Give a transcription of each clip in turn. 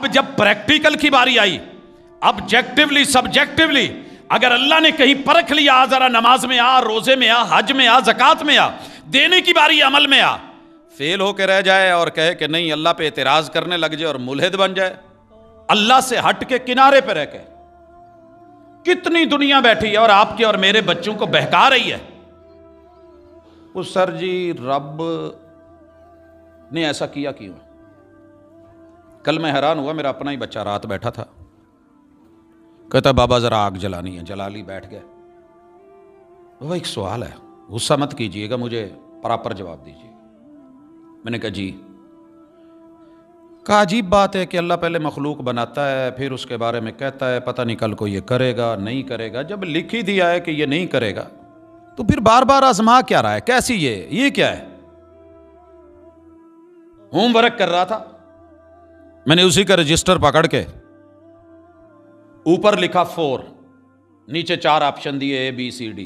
अब जब प्रैक्टिकल की बारी आई, ऑब्जेक्टिवली सब्जेक्टिवली, अगर अल्लाह ने कहीं परख लिया, आ जरा नमाज में आ, रोजे में आ, हज में आ, ज़कात में आ, देने की बारी अमल में आ, फेल होकर रह जाए और कहे कि नहीं, अल्लाह पे एतराज करने लग जाए और मुल्हिद बन जाए, अल्लाह से हट के किनारे पे रह के। कितनी दुनिया बैठी है और आपके और मेरे बच्चों को बहका रही है। वो सर जी रब ने ऐसा किया क्यों? कल मैं हैरान हुआ, मेरा अपना ही बच्चा रात बैठा था, कहता बाबा जरा आग जलानी है, जला ली, बैठ गए। वो एक सवाल है, गुस्सा मत कीजिएगा, मुझे प्रॉपर जवाब दीजिए। मैंने कहा जी। कहा अजीब बात है कि अल्लाह पहले मखलूक बनाता है, फिर उसके बारे में कहता है पता नहीं कल को ये करेगा नहीं करेगा। जब लिख ही दिया है कि ये नहीं करेगा तो फिर बार बार आजमा क्या रहा है? कैसी ये क्या है? होमवर्क कर रहा था, मैंने उसी का रजिस्टर पकड़ के ऊपर लिखा 4, नीचे 4 ऑप्शन दिए ABCD,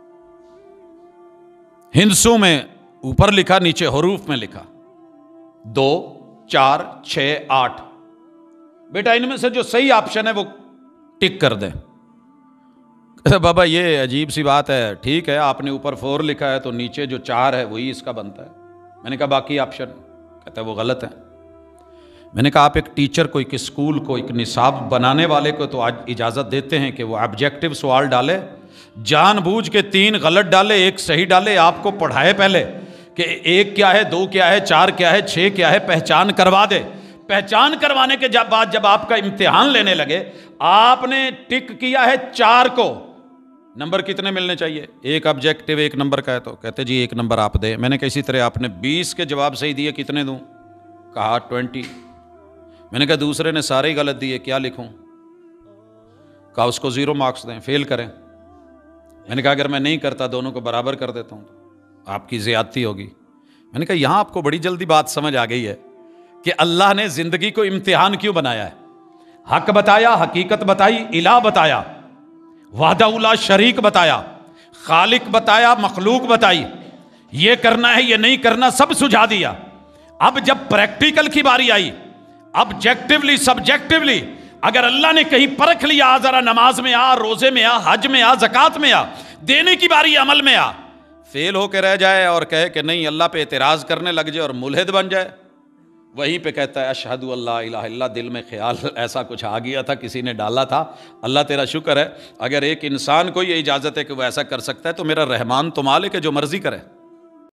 हिंसों में ऊपर लिखा, नीचे हरूफ में लिखा 2 4 6 8। बेटा इनमें से जो सही ऑप्शन है वो टिक कर दें। कहता बाबा ये अजीब सी बात है, ठीक है आपने ऊपर 4 लिखा है तो नीचे जो 4 है वही इसका बनता है। मैंने कहा बाकी ऑप्शन? कहता है वो गलत है। मैंने कहा आप एक टीचर को, एक स्कूल को, एक निसाब बनाने वाले को तो आज इजाज़त देते हैं कि वो ऑब्जेक्टिव सवाल डाले, जानबूझ के 3 गलत डाले 1 सही डाले, आपको पढ़ाए पहले कि 1 क्या है, 2 क्या है, 4 क्या है, 6 क्या है, पहचान करवा दे। पहचान करवाने के बाद जब आपका इम्तिहान लेने लगे, आपने टिक किया है 4 को, नंबर कितने मिलने चाहिए? 1 ऑब्जेक्टिव 1 नंबर का है तो कहते जी 1 नंबर आप दे। मैंने कहा इसी तरह आपने 20 के जवाब सही दिए, कितने दूं? कहा 20। मैंने कहा दूसरे ने सारे ही गलत दिए, क्या लिखूं? कहा उसको 0 मार्क्स दें, फेल करें। मैंने कहा अगर मैं नहीं करता दोनों को बराबर कर देता हूं तो आपकी ज़्यादती होगी। मैंने कहा यहां आपको बड़ी जल्दी बात समझ आ गई है कि अल्लाह ने जिंदगी को इम्तिहान क्यों बनाया है। हक बताया, हकीकत बताई, इलाह बताया, वाहदाउला शरीक बताया, खालिक बताया, मखलूक बताई, ये करना है ये नहीं करना सब सुझा दिया। अब जब प्रैक्टिकल की बारी आई, ऑब्जेक्टिवली सब्जेक्टिवली, अगर अल्लाह ने कहीं परख लिया, आ जरा नमाज में आ, रोजे में आ, हज में आ, ज़कात में आ, देने की बारी अमल में आ, फेल होकर रह जाए और कहे कि नहीं, अल्लाह पे एतराज करने लग जाए और मुल्हिद बन जाए, वहीं पे कहता है अशहदु अल्ला इलाहा इल्लल्लाह। दिल में ख्याल ऐसा कुछ आ गया था, किसी ने डाला था। अल्लाह तेरा शुक्र है, अगर एक इंसान को ये इजाज़त है कि वह ऐसा कर सकता है तो मेरा रहमान तो मालिक है जो मर्जी करे।